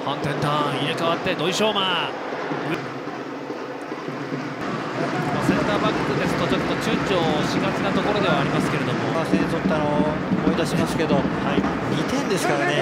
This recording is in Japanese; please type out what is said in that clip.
反転ターン入れ替わって土井翔馬、センターバックですとちょっと躊躇しがちなところではありますけれども、 先に取ったのを思い出しますけど、2点ですからね。